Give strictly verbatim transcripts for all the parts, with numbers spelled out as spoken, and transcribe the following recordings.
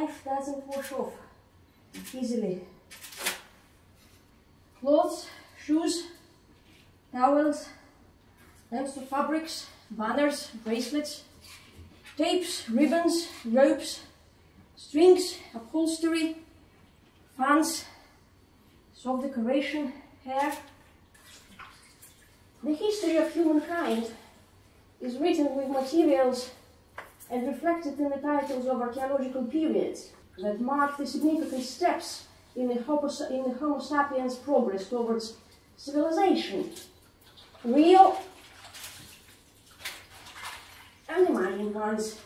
life doesn't wash off easily. Clothes, shoes, towels, lamps of fabrics, banners, bracelets, tapes, ribbons, ropes, strings, upholstery, fans, soft decoration, hair. The history of humankind is written with materials and reflected in the titles of archaeological periods that mark the significant steps in the Homo, in the Homo sapiens' progress towards civilization, real and imagined ones.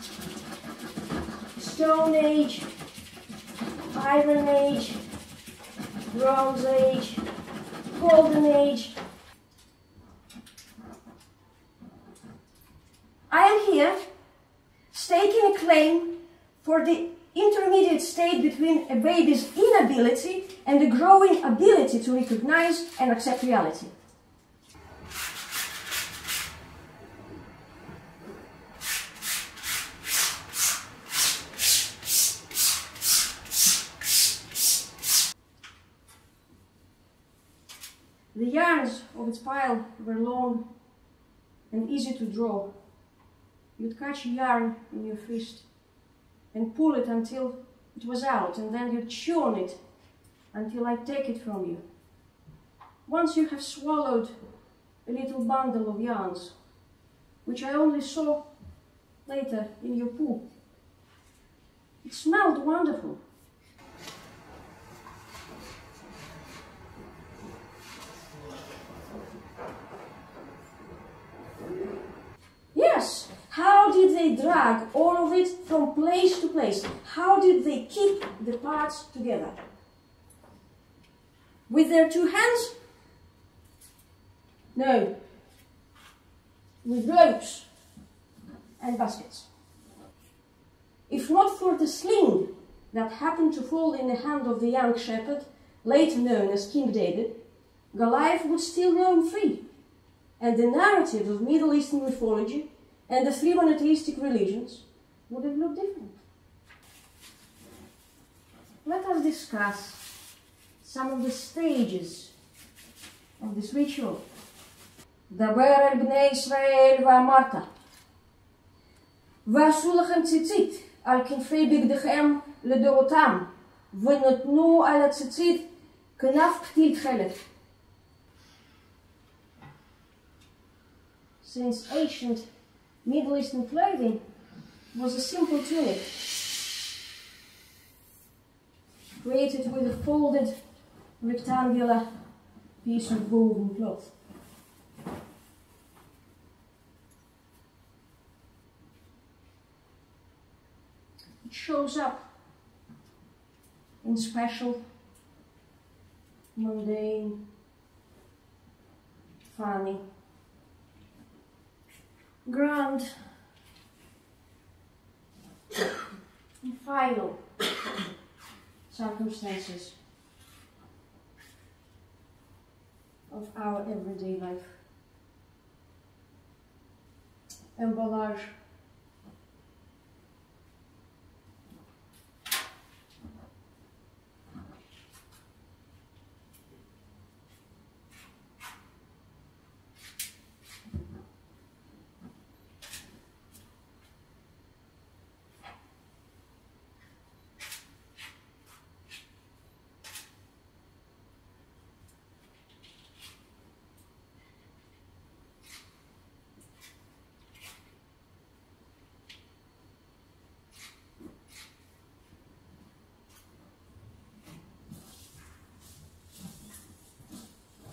Stone Age, Iron Age, Bronze Age, Golden Age. I am here staking a claim for the intermediate state between a baby's inability and the growing ability to recognize and accept reality. The yarns of its pile were long and easy to draw. You'd catch a yarn in your fist and pull it until it was out, and then you'd chew on it until I'd take it from you. Once you have swallowed a little bundle of yarns, which I only saw later in your poo, it smelled wonderful. Yes, how did they drag all of it from place to place? How did they keep the parts together? With their two hands? No. With ropes and baskets. If not for the sling that happened to fall in the hand of the young shepherd, later known as King David, Goliath would still roam free, and the narratives of Middle Eastern mythology and the three monotheistic religions would have looked different. Let us discuss some of the stages of this ritual. דבר אל בני ישראל ואמרת, ועשו לכם ציצית על כנפי בגדיכם לדורותם, ונתנו על הציצית כנף פתיל תכלת. Since ancient Middle Eastern clothing was a simple tunic, created with a folded rectangular piece of woven cloth. It shows up in special, mundane, funny, grand and final circumstances of our everyday life. Emballage.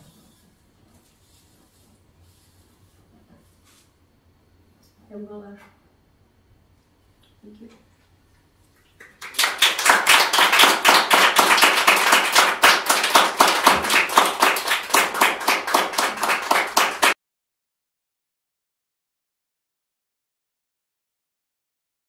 Emballage.